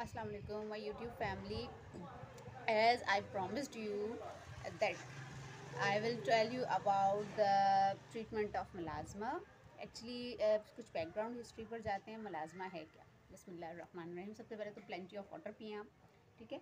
Assalamu alaikum, my YouTube family. As I promised you that I will tell you about the treatment of melasma. Actually, कुछ background history पर जाते हैं। melasma है क्या? बिस्मिल्लाहिर्रहमानिर्रहीम। सबसे पहले तो प्लेंटी ऑफ वाटर पिए आप, ठीक है।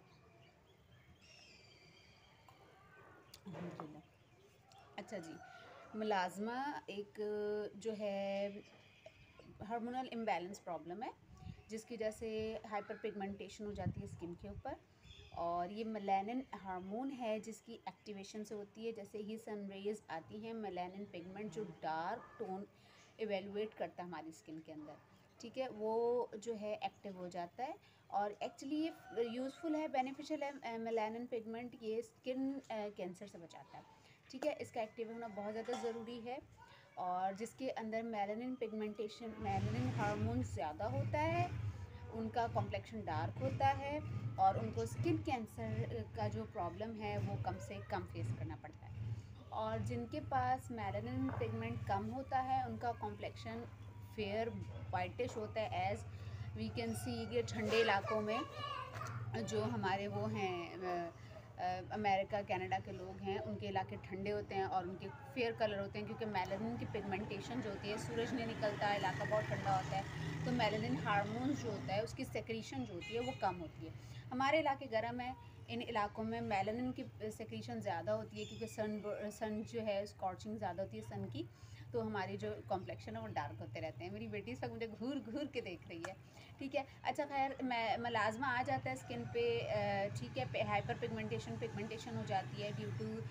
अल्हम्दुलिल्लाह। अच्छा जी, melasma एक जो है हार्मोनल इम्बैलेंस प्रॉब्लम है, जिसकी वजह से हाइपर पिगमेंटेशन हो जाती है स्किन के ऊपर। और ये मेलानिन हार्मोन है जिसकी एक्टिवेशन से होती है। जैसे ही सन रेज आती हैं, मेलानिन पिगमेंट जो डार्क टोन एवेलुएट करता है हमारी स्किन के अंदर, ठीक है, वो जो है एक्टिव हो जाता है। और एक्चुअली ये यूज़फुल है, बेनिफिशियल है। मेलानिन पिगमेंट ये स्किन कैंसर से बचाता है, ठीक है। इसका एक्टिव होना बहुत ज़्यादा ज़रूरी है। और जिसके अंदर मेलानिन हार्मोन ज़्यादा होता है, उनका कॉम्प्लेक्शन डार्क होता है और उनको स्किन कैंसर का जो प्रॉब्लम है वो कम से कम फेस करना पड़ता है। और जिनके पास मेलानिन पिगमेंट कम होता है, उनका कॉम्प्लेक्शन फेयर वाइटिश होता है। एज़ वी कैन सी कि ठंडे इलाकों में जो हमारे वो हैं अमेरिका कनाडा के लोग हैं, उनके इलाके ठंडे होते हैं और उनके फेयर कलर होते हैं, क्योंकि मेलानिन की पिगमेंटेशन जो होती है, सूरज नहीं निकलता, इलाका बहुत ठंडा होता है, तो मेलानिन हार्मोन्स जो होता है उसकी सेक्रीशन जो होती है वो कम होती है। हमारे इलाके गर्म है, इन इलाकों में मेलानिन की सेक्रीशन ज़्यादा होती है, क्योंकि सन जो है स्कॉचिंग ज़्यादा होती है सन की, तो हमारी जो कॉम्प्लेक्शन है वो डार्क होते रहते हैं। मेरी बेटी इस वक्त मुझे घूर घूर के देख रही है, ठीक है। अच्छा खैर, मलाज़मा आ जाता है स्किन पे, ठीक है। हाइपर पिगमेंटेशन हो जाती है ड्यू टू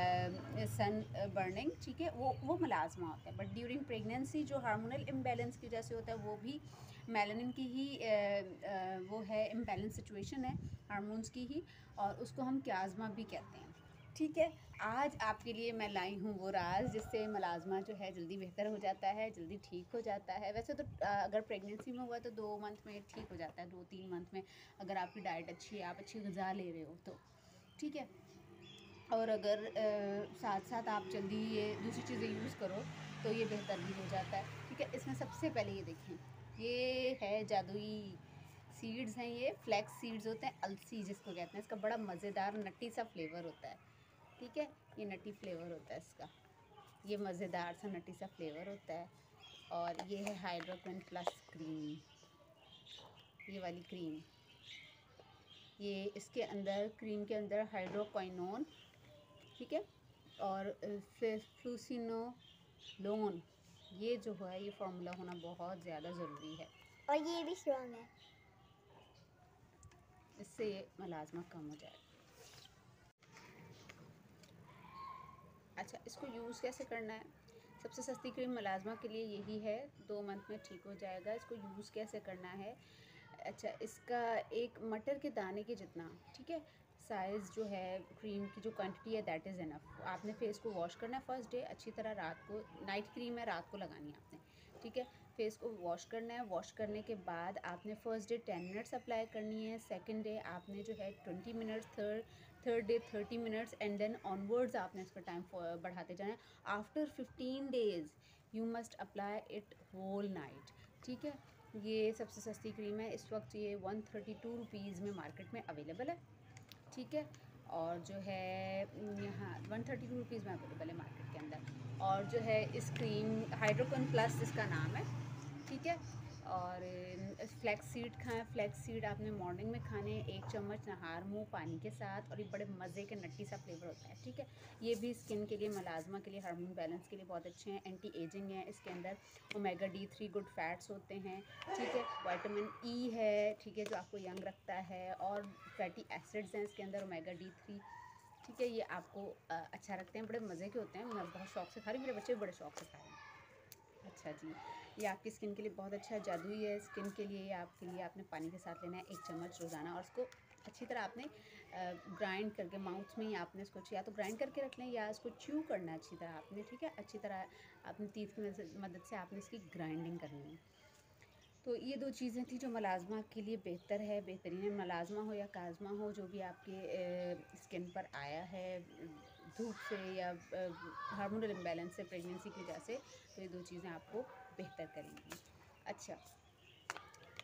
सन बर्निंग, ठीक है, वो मलाज़मा होता है। बट ड्यूरिंग प्रेगनेंसी जो हार्मोनल इम्बैलेंस की वजह से होता है, वो भी मेलानिन की ही वो है, इम्बैलेंस सिचुएशन है हार्मोन्स की ही, और उसको हम क्याज़मा भी कहते हैं, ठीक है। आज आपके लिए मैं लाई हूँ वो राज जिससे मलाज़मा जो है जल्दी बेहतर हो जाता है, जल्दी ठीक हो जाता है। वैसे तो अगर प्रेगनेंसी में हुआ तो 2 मंथ में ठीक हो जाता है, 2-3 मंथ में, अगर आपकी डाइट अच्छी है, आप अच्छी ग़िज़ा ले रहे हो तो, ठीक है। और अगर साथ साथ आप जल्दी ये दूसरी चीज़ें यूज़ करो तो ये बेहतर भी हो जाता है, ठीक है। इसमें सबसे पहले ये देखें, ये है जादुई सीड्स हैं, ये फ्लैक्स सीड्स होते हैं, अलसी जिसको कहते हैं। इसका बड़ा मज़ेदार नट्टी सा फ्लेवर होता है, ठीक है। ये नट्टी फ्लेवर होता है इसका, ये मज़ेदार सा नट्टी सा फ्लेवर होता है। और ये है हाइड्रोक्विन प्लस क्रीम, ये वाली क्रीम, ये इसके अंदर क्रीम के अंदर हाइड्रोक्विनोन, ठीक है, और फ्लूसिनोलोन, ये जो है ये फार्मूला होना बहुत ज़्यादा ज़रूरी है। और ये भी स्ट्रॉन्ग है। इससे मलाज़मा कम हो जाएगा। अच्छा, इसको यूज़ कैसे करना है? सबसे सस्ती क्रीम मलाज़मा के लिए यही है, 2 मंथ में ठीक हो जाएगा। इसको यूज़ कैसे करना है? अच्छा, इसका एक मटर के दाने के जितना, ठीक है, साइज़ जो है क्रीम की जो क्वांटिटी है दैट इज़ इनफ। आपने फेस को वॉश करना है फर्स्ट डे अच्छी तरह, रात को नाइट क्रीम है, रात को लगानी है आपने, ठीक है। फेस को वॉश करना है, वॉश करने के बाद आपने फर्स्ट डे 10 मिनट्स अप्लाई करनी है, सेकंड डे आपने जो है 20 minutes, third day 30 minutes, and then onwards आपने इसका टाइम बढ़ाते जाना है। After 15 days you must apply it whole night, ठीक है। ये सबसे सस्ती क्रीम है, इस वक्त ये 132 रुपीज़ में मार्केट में अवेलेबल है, ठीक है। और जो है यहाँ 132 रुपीज़ में अवेलेबल है मार्केट के अंदर। और जो है इस क्रीम हाइड्रोकन प्लस इसका नाम है, ठीक है। और फ्लैक्स सीड खाएं, फ्लैक्स सीड आपने मॉर्निंग में खाने, 1 चम्मच नहार मुँह पानी के साथ, और ये बड़े मज़े के नट्टी सा फ्लेवर होता है, ठीक है। ये भी स्किन के लिए, मलाज़मा के लिए, हार्मोन बैलेंस के लिए बहुत अच्छे हैं। एंटी एजिंग है, इसके अंदर ओमेगा D3 गुड फैट्स होते हैं, ठीक है। विटामिन ई है, ठीक है, जो आपको यंग रखता है। और फैटी एसिड्स हैं इसके अंदर, ओमेगा D3, ठीक है। ये आपको अच्छा रखते हैं, बड़े मज़े के होते हैं। मैं बहुत शौक से खा रही हूँ, मेरे बच्चे भी बड़े शौक से खा रहे हैं। अच्छा जी, ये आपकी स्किन के लिए बहुत अच्छा है, जादुई है स्किन के लिए। ये आपके लिए आपने पानी के साथ लेना है 1 चम्मच रोज़ाना, और इसको अच्छी तरह आपने ग्राइंड करके माउथ में ही आपने इसको या तो ग्राइंड करके रख लें या इसको च्यू करना है अच्छी तरह आपने, ठीक है। अच्छी तरह अपनी टीथ की मदद से आपने इसकी ग्राइंडिंग करनी है। तो ये 2 चीज़ें थी जो मलाज़मा के लिए बेहतर है, बेहतरीन है। मलाज़मा हो या काज़मा हो, जो भी आपके स्किन पर आया है धूप से या हार्मोनल इम्बैलेंस से, प्रेगनेंसी की वजह से, तो ये 2 चीज़ें आपको बेहतर करेंगी। अच्छा,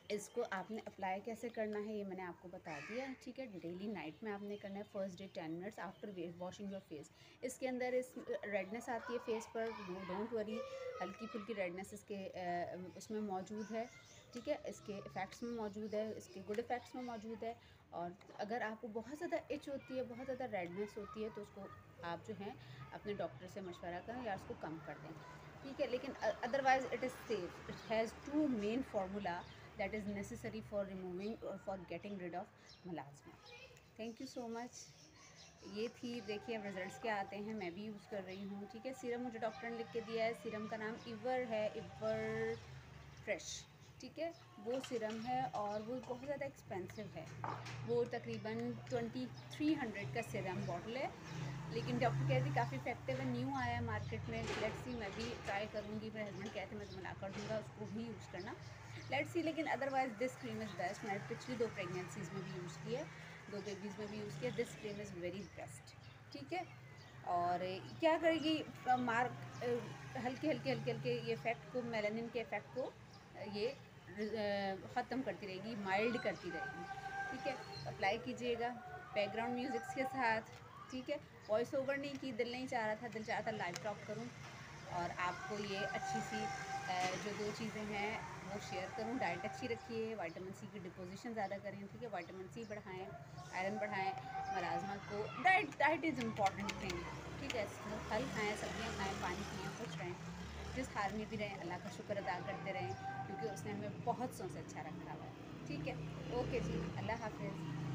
इसको आपने अप्लाई कैसे करना है ये मैंने आपको बता दिया, ठीक है। डेली नाइट में आपने करना है, first day 10 minutes after washing your face. इसके अंदर इस रेडनेस आती है फेस पर, डोंट वरी, हल्की फुल्की रेडनेस इसके उसमें मौजूद है, ठीक है। इसके इफ़ेक्ट्स में मौजूद है, इसके गुड इफ़ेक्ट्स में मौजूद है। और अगर आपको बहुत ज़्यादा इच होती है, बहुत ज़्यादा रेडनेस होती है, तो उसको आप जो है अपने डॉक्टर से मशवरा करें या उसको कम कर दें, ठीक है। लेकिन otherwise it is safe. It has 2 main formula that is necessary for removing or for getting rid of melasma. Thank you so much. ये थी, देखिए अब रिजल्ट्स क्या आते हैं। मैं भी यूज़ कर रही हूँ, ठीक है। सीरम मुझे डॉक्टर ने लिख के दिया है, सीरम का नाम इवर है, इवर फ्रेश, ठीक है। वो सीरम है और वो बहुत ज़्यादा एक्सपेंसिव है, वो तकरीबन 2300 का सीरम बॉटल है। लेकिन डॉक्टर कहती काफ़ी इफेक्टिव है, न्यू आया है मार्केट में। लेट्स सी, मैं भी ट्राई करूँगी। मेरे हस्बैंड कहते हैं मैं तुम्हें ला कर दूँगा, उसको भी यूज़ करना, लेट्स सी। लेकिन otherwise this cream is best. मैंने पिछली 2 प्रेगनेंसीज़ में भी यूज़ किया है, 2 बेबीज़ में भी यूज़ किया। This cream is very best, ठीक है। और क्या करेगी, मार्क हल्के हल्के हल्के हल्के ये इफ़ेक्ट को, मेलानिन के इफ़ेक्ट को ये ख़त्म करती रहेगी, माइल्ड करती रहेगी, ठीक है। अप्लाई कीजिएगा बैकग्राउंड म्यूज़िक्स के साथ, ठीक है। वॉइस ओवर नहीं की, दिल नहीं चाह रहा था, दिल चाह रहा था लाइव टॉक करूं और आपको ये अच्छी सी जो 2 चीज़ें हैं वो शेयर करूं। डाइट अच्छी रखिए, विटामिन सी की डिपोजिशन ज़्यादा करें, ठीक है। विटामिन सी बढ़ाएं, आयरन बढ़ाएं, मलाज़मा को, डाइट इज़ इम्पॉर्टेंट थिंग, ठीक है। फल खाएँ, सब्जियाँ खाएँ, पानी पिएँ, खुश रहें, जिस हाल में भी रहें अल्लाह का शुक्र अदा करते रहें, क्योंकि उसने हमें बहुत सौ से अच्छा रखा हुआ है, ठीक है। ओके जी, अल्लाह हाफ़िज़।